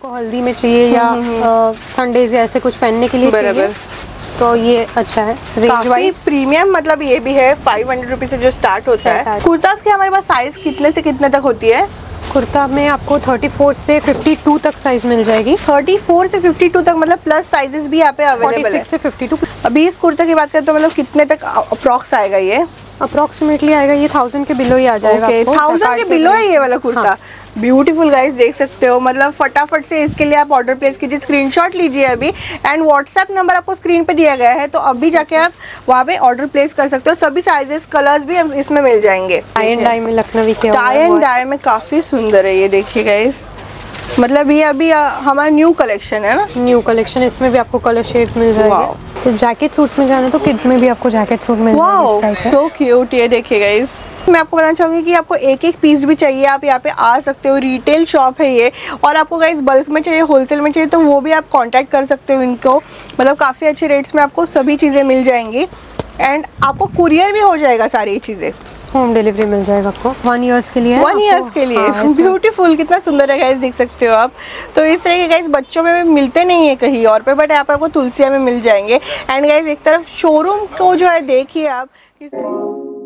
आपको हल्दी में चाहिए या संडेज या ऐसे कुछ पहनने के लिए चाहिए तो ये अच्छा है। रेंज वाइज प्रीमियम, मतलब ये भी है 500 रुपीज से जो स्टार्ट होता है। कुर्तास के हमारे पास साइज कितने से कितने तक होती है? कुर्ता में आपको 34 से 52 तक साइज मिल जाएगी। 34 से 52 तक, मतलब प्लस साइजेस भी यहाँ पे अवेलेबल है। 46 से 52। अभी इस कुर्ता की बात करें तो मतलब कितने तक अप्रॉक्स आएगा ये? अप्रोक्सीमेटली आएगा ये 1000 के बिलो ही आ जाएगा। 1000 के बिलो है ये वाला कुर्ता। ब्यूटीफुल गाइस, देख सकते हो। मतलब फटाफट से इसके लिए आप ऑर्डर प्लेस कीजिए, स्क्रीनशॉट लीजिए अभी, एंड व्हाट्सएप नंबर आपको स्क्रीन पे दिया गया है, तो अभी जाके आप वहाँ पे ऑर्डर प्लेस कर सकते हो। सभी साइजेस, कलर्स भी इसमें मिल जाएंगे। टाई एंड डाई में लखनवी के टाई एंड डाई में काफी सुंदर है ये, देखिए गाइस। मतलब ये अभी हमारा न्यू कलेक्शन है ना, न्यू कलेक्शन। इसमें भी आपको कलर शेड्स मिल जाएंगे। तो जैकेट सूट्स में जाना तो किड्स में भी आपको जैकेट सूट मिल जाएंगे। So cute. ये देखिए गाइस, मैं आपको बताना चाहूंगी कि आपको एक एक पीस भी चाहिए, आप यहाँ पे आ सकते हो। रिटेल शॉप है ये, और आपको गाइस बल्क में चाहिए, होलसेल में चाहिए, तो वो भी आप कांटेक्ट कर सकते हो इनको। मतलब काफ़ी अच्छे रेट्स में आपको सभी चीज़ें मिल जाएंगी, एंड आपको कुरियर भी हो जाएगा सारी चीज़ें। होम डिलीवरी मिल जाएगा आपको 1 ईयर्स के लिए। 1 ईयर्स के लिए। ब्यूटीफुल, कितना सुंदर है गाइस, देख सकते हो आप। तो इस तरह के गाइस बच्चों में मिलते नहीं है कहीं और पे, बट यहाँ पे आपको तुलसिया में मिल जाएंगे। एंड गाइस एक तरफ शोरूम को जो है देखिए आप किस तरह।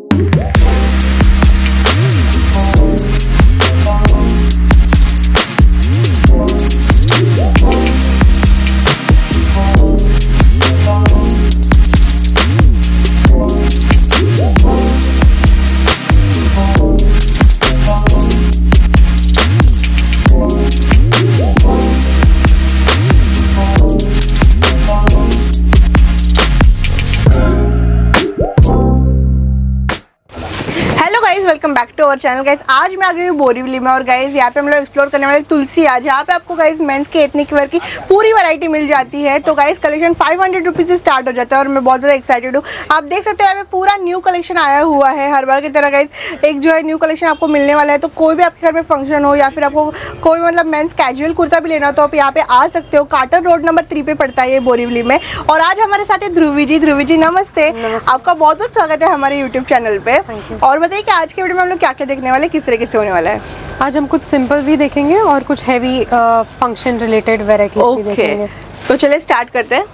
Welcome back to our channel guys. आज मैं आ गई हूँ बोरीवली में, और गाइस यहाँ पे हम लोग एक्सप्लोर करने वाले तुलसिया, जहाँ पे आपको गाइस मेंस के एथनिक वेयर की पूरी वैरायटी मिल जाती है। तो गाइस कलेक्शन 500 रुपीज से स्टार्ट हो जाता है, और मैं बहुत ज़्यादा एक्साइटेड हूँ। आप देख सकते हैं यहाँ पे पूरा न्यू कलेक्शन आया हुआ है। हर बार की तरह गाइस एक जो है न्यू कलेक्शन आपको मिलने वाला है। तो कोई भी आपके घर में फंक्शन हो, या फिर आपको कोई मतलब मेंस कैजुअल कुर्ता भी लेना हो, तो आप यहाँ पे आ सकते हो। कार्टर रोड नंबर 3 पे पड़ता है ये बोरीवली में। और आज हमारे साथ है ध्रुवी जी। ध्रुवी जी नमस्ते। आपका बहुत बहुत स्वागत है हमारे यूट्यूब चैनल पे। और बताइए कि आज के वीडियो में हम लोग क्या क्या देखने वाले, किस तरीके से होने वाला है? आज हम कुछ सिंपल भी देखेंगे और कुछ हैवी फंक्शन रिलेटेड वैरायटीज भी देखेंगे। तो चलिए स्टार्ट करते हैं।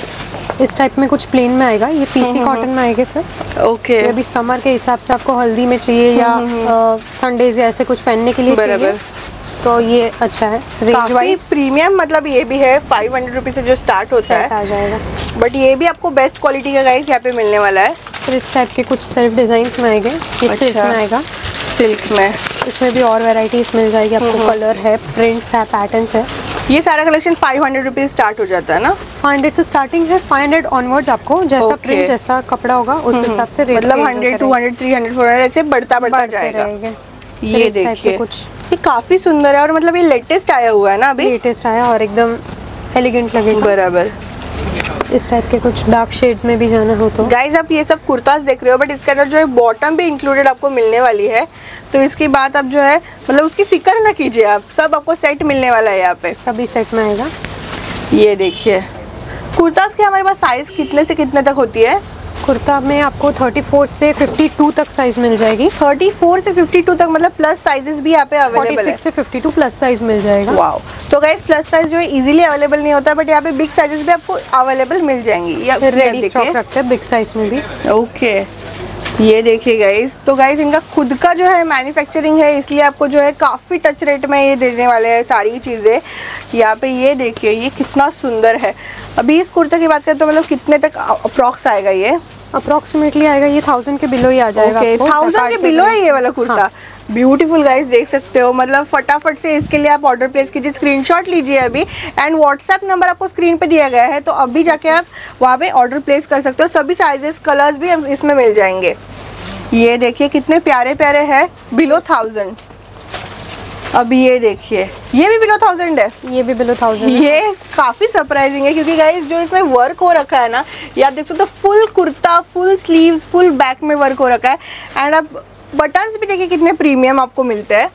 इस टाइप में कुछ प्लेन में आएगा, ये पीसी कॉटन में आएगा सर। ओके। अभी समर के हिसाब से आपको हल्दी में चाहिए या संडेज या ऐसे कुछ पहनने के लिए चाहिए तो ये अच्छा है। रेंज वाइज प्रीमियम, मतलब ये भी है 500 रुपीज से जो स्टार्ट होता है आ जाएगा, बट ये भी आपको बेस्ट क्वालिटी का गाइस यहाँ पे मिलने वाला है। फिर इस टाइप के कुछ सेल्फ डिजाइन्स में आएंगे। ये सिल्क में आएगा, सिल्क में। इसमें भी और वैरायटीज मिल जाएगी आपको। कलर है, प्रिंट्स है, पैटर्न्स है। ये सारा कलेक्शन 500 रुपीज स्टार्ट हो जाता है ना? 500 से स्टार्टिंग है, 500 ऑनवर्ड्स आपको जैसा प्रिंट जैसा कपड़ा होगा उस हिसाब से रेट, मतलब 100 200 300 400 ऐसे बढ़ता जाएगा। ये देखिए कुछ, ये काफी सुंदर है, और मतलब ये लेटेस्ट आया हुआ है ना अभी? लेटेस्ट आया और एकदम एलिगेंट लगेगा। बराबर। इस टाइप के कुछ डार्क शेड्स में भी जाना हो तो गाइज आप ये सब कुर्तास देख रहे हो, बट इसके अंदर जो है बॉटम भी इंक्लूडेड आपको मिलने वाली है। तो इसकी बात आप जो है मतलब उसकी फिक्र ना कीजिए, आप सब आपको सेट मिलने वाला है यहाँ पे। सभी सेट में आएगा। ये देखिए कुर्तास के हमारे पास साइज कितने से कितने तक होती है? कुर्ता में आपको 34 से 52 तक साइज मिल जाएगी। 34 से 52 तक, मतलब प्लस साइजेस भी यहाँ पे अवेलेबल है। 46 से 52 प्लस साइज मिल जाएगा। वाओ। तो गाइस प्लस साइज जो है इजीली अवेलेबल नहीं होता, बट यहाँ पे बिग साइजेस भी आपको अवेलेबल मिल जाएंगी। रेडी स्टॉक रखते हैं बिग साइज में भी। ओके। ये देखिए गाइस, तो गाइस इनका खुद का जो है मैन्युफैक्चरिंग है, इसलिए आपको जो है काफ़ी टच रेट में ये देने वाले हैं सारी चीज़ें। यहाँ पे ये देखिए ये कितना सुंदर है। अभी इस कुर्ते की बात करें तो मतलब कितने तक अप्रॉक्स आएगा ये? अप्रोक्सीमेटली आएगा ये 1000 के बिलो ही आ जाएगा। 1000 के बिलो है ये वाला कुर्ता। ब्यूटीफुल गाइस, देख सकते हो। मतलब फटाफट से इसके लिए आप ऑर्डर प्लेस कीजिए, स्क्रीनशॉट लीजिए अभी, एंड व्हाट्सएप नंबर आपको स्क्रीन पे दिया गया है, तो अभी जाके आप वहाँ पे ऑर्डर प्लेस कर सकते हो। सभी साइजेस, कलर्स भी इसमें मिल जाएंगे। ये देखिए कितने प्यारे प्यारे है, बिलो 1000। अब ये देखिए ये भी बिलो 1000 है। ये भी बिलो 1000 है। ये काफी सरप्राइजिंग है, क्योंकि गाइस जो इसमें वर्क हो रखा है ना, ये आप देख सकते हो, full kurta, full sleeves, full back में वर्क हो रखा है। एंड अब बटन्स भी देखिए कितने प्रीमियम आपको मिलते हैं।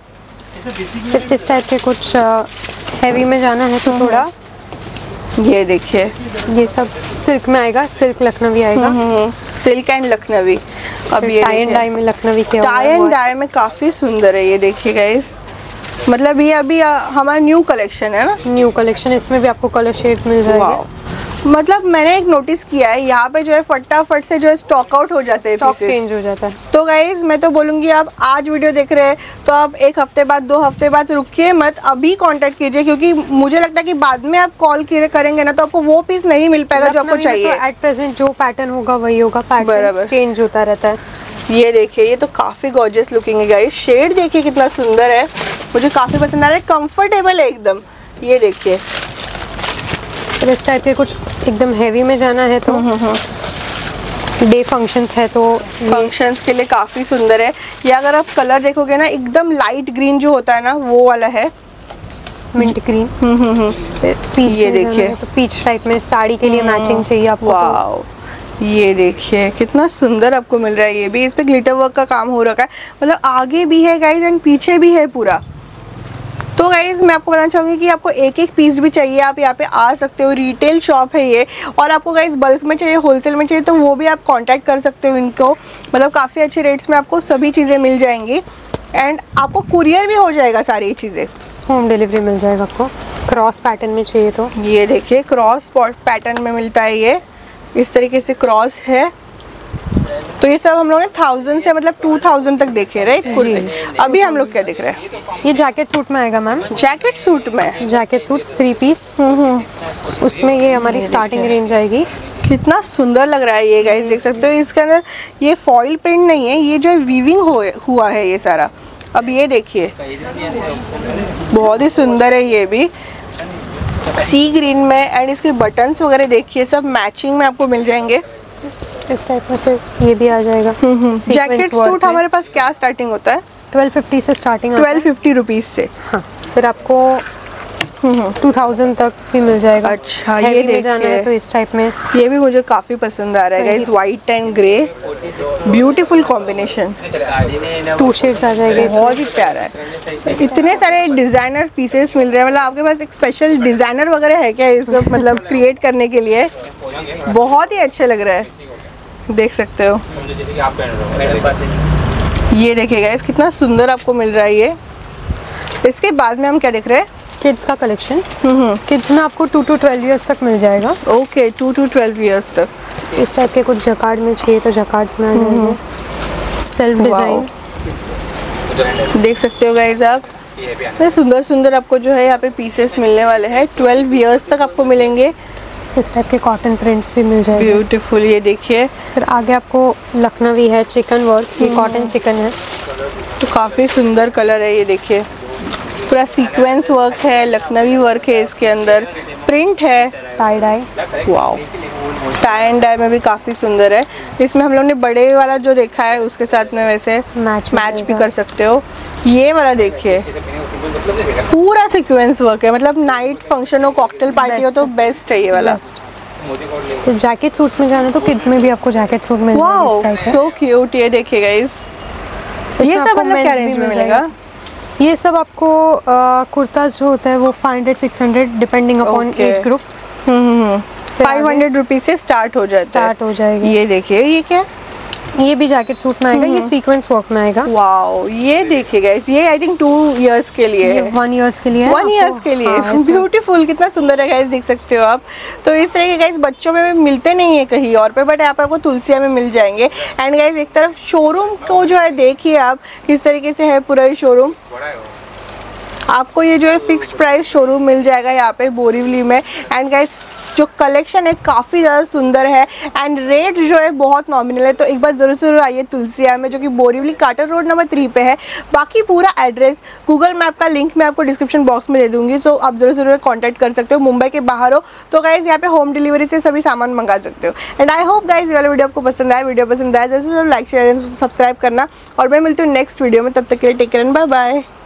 इस टाइप के कुछ हैवी में जाना है तो थोड़ा ये देखिए ये सब सिल्क में आएगा, सिल्क लखनवी आएगा। Silk and Lucknowi. अब ये टाई एंड डाई में लखनवी के, टाई एंड डाई में काफी सुंदर है। ये देखिए गाइस मतलब ये अभी हमारा न्यू कलेक्शन है ना? न्यू कलेक्शन, इसमें भी आपको कलर शेड्स मिल जाएंगे। मतलब मैंने एक नोटिस किया है यहाँ पे जो है फटाफट से जो है स्टॉक आउट हो जाते हैं, स्टॉक चेंज हो जाता है। तो गाइज मैं तो बोलूँगी आप आज वीडियो देख रहे हैं तो आप 1 हफ्ते बाद 2 हफ्ते बाद रुकिए मत, अभी कांटेक्ट कीजिए, क्योंकि मुझे लगता है कि बाद में आप कॉल करेंगे ना तो आपको वो पीस नहीं मिल पाएगा जो आपको चाहिए। एट प्रेजेंट जो पैटर्न होगा वही होगा, पैटर्न चेंज होता रहता है। ये देखिए, ये तो काफी गॉर्जियस लुकिंग है गाइस। शेड देखिए कितना सुंदर है, मुझे काफी पसंद आ रहा है, कंफर्टेबल है एकदम। ये देखिए, इस टाइप के कुछ एकदम हैवी में जाना है तो डे फंक्शंस है तो फंक्शंस के लिए काफी सुंदर है। या अगर आप कलर देखोगे ना एकदम लाइट ग्रीन जो होता है ना वो वाला है, मिंट ग्रीन। पीच, ये देखिए तो पीच टाइप में साड़ी के लिए मैचिंग चाहिए आपको। वाओ, ये देखिए कितना सुंदर आपको मिल रहा है। ये भी इस पे ग्लिटर वर्क का काम हो रखा है, मतलब आगे भी है गाइज एंड पीछे भी है पूरा। तो गाइज मैं आपको बताना चाहूँगी कि आपको एक एक पीस भी चाहिए आप यहाँ पे आ सकते हो। रिटेल शॉप है ये, और आपको गाइज बल्क में चाहिए, होलसेल में चाहिए तो वो भी आप कांटेक्ट कर सकते हो इनको। मतलब काफ़ी अच्छे रेट्स में आपको सभी चीज़ें मिल जाएंगी एंड आपको कुरियर भी हो जाएगा, सारी चीज़ें होम डिलीवरी मिल जाएगा आपको। क्रॉस पैटर्न में चाहिए तो ये देखिए क्रॉस पैटर्न में मिलता है। ये इस तरीके से क्रॉस है। तो ये सब हम लोग ने 1000 से मतलब 2000 तक देखे, राइट? अभी हम लोग क्या देख रहे हैं? ये जैकेट सूट में आएगा मैम। जैकेट सूट में, जैकेट सूट 3 पीस, उसमें ये हमारी स्टार्टिंग रेंज आएगी। कितना सुंदर लग रहा है ये गाइस, देख सकते हो। इसके अंदर ये फॉइल प्रिंट नहीं है, ये जो है वीविंग हुआ है ये सारा। अब ये देखिए बहुत ही सुंदर है, ये भी सी ग्रीन में एंड इसके बटन्स वगैरह देखिए सब मैचिंग में आपको मिल जाएंगे। इस टाइप में फिर ये भी आ जाएगा। जैकेट सूट हमारे पास क्या स्टार्टिंग होता है? 1250 से स्टार्टिंग। 1250 रुपीज से। हाँ, फिर आपको 2000 तक भी मिल जाएगा। अच्छा, ये देखिए जाना है तो इस टाइप में। ये भी मुझे काफी पसंद आ रहा है guys, white and grey, beautiful combination. 2 shades आ जाएंगे, बहुत ही प्यारा है। इतने सारे डिजाइनर पीसेस मिल रहे हैं, मतलब आपके पास एक स्पेशल डिजाइनर वगैरह है क्या इस सब मतलब क्रिएट करने के लिए? बहुत ही अच्छा लग रहा है, देख सकते हो। ये देखिए गाइस कितना सुंदर आपको मिल रहा है ये। इसके बाद में हम क्या देख रहे हैं? किड्स का कलेक्शन। किड्स में आपको 2 to 12 इयर्स तक मिल जाएगा। ओके, 2 to 12 इयर्स तक। इस टाइप के कुछ जकार्ड में चाहिए तो जकार्ड्स में आ जाएंगे। सेल्फ डिजाइन देख सकते हो गाइस आप, इतने सुंदर सुंदर आपको जो है यहाँ पे पीसेस मिलने वाले हैं। 12 इयर्स तक आपको मिलेंगे। इस टाइप के कॉटन प्रिंट्स भी मिल जाएंगे, ब्यूटीफुल। ये देखिए फिर आगे आपको लखनवी है, चिकन वर्क, ये कॉटन चिकन है तो काफ़ी सुंदर कलर है। ये देखिए पूरा सीक्वेंस वर्क है, लखनवी वर्क है, इसके अंदर प्रिंट है, tie dye. Wow, tie and dye में भी काफ़ी सुंदर है। इसमें हम लोग ने बड़े वाला जो देखा है उसके साथ में वैसे मैच भी कर सकते हो। ये वाला देखिए पूरा सीक्वेंस वर्क है, मतलब नाइट फंक्शन हो, कॉकटेल पार्टी हो तो बेस्ट है ये वाला। तो जैकेट सूट्स में जाना तो किड्स में भी आपको जैकेट सूट मिल जाएगा इस टाइप का। So cute. ये देखिए गाइस, ये सब मतलब क्या रेंज में मिलेगा? ये सब आपको कुर्ताज जो होता है वो 500-600 depending upon age group. 500 rupees से स्टार्ट हो जाएगी। ये देखिए, ये क्या? ये भी जैकेट सूट में आएगा, ये सीक्वेंस वर्क में आएगा। वाओ, ये देखिए गाइस, ये आई थिंक 2 इयर्स के लिए है। 1 इयर्स के लिए। 1 इयर्स के लिए। ब्यूटीफुल, कितना सुंदर है गाइस, देख सकते हो आप। तो इस तरह के गाइस बच्चों में मिलते नहीं है कहीं और पे, बट यहाँ पे आपको तुलसिया में मिल जाएंगे। एंड गाइस एक तरफ शोरूम को जो है देखिए आप किस तरीके से है पूरा ये शोरूम। आपको ये जो है फिक्स्ड प्राइस शोरूम मिल जाएगा यहाँ पे बोरीवली में। एंड गाइस जो कलेक्शन है काफ़ी ज़्यादा सुंदर है एंड रेट जो है बहुत नॉमिनल है। तो एक बार ज़रूर आइए तुलसिया में, जो कि बोरीवली काटर रोड नंबर 3 पे है। बाकी पूरा एड्रेस गूगल मैप का लिंक मैं आपको डिस्क्रिप्शन बॉक्स में दे दूंगी, सो आप ज़रूर कांटेक्ट कर सकते हो। मुंबई के बाहर हो तो गाइज यहाँ पे होम डिलीवरी से सभी सामान मंगा सकते हो। एंड आई होप गाइज ये वाला वीडियो आपको पसंद आया। वीडियो पसंद आया जैसे लाइक शेयर सब्सक्राइब करना, और मैं मिलती हूँ नेक्स्ट वीडियो में। तब तक के लिए take care and bye bye.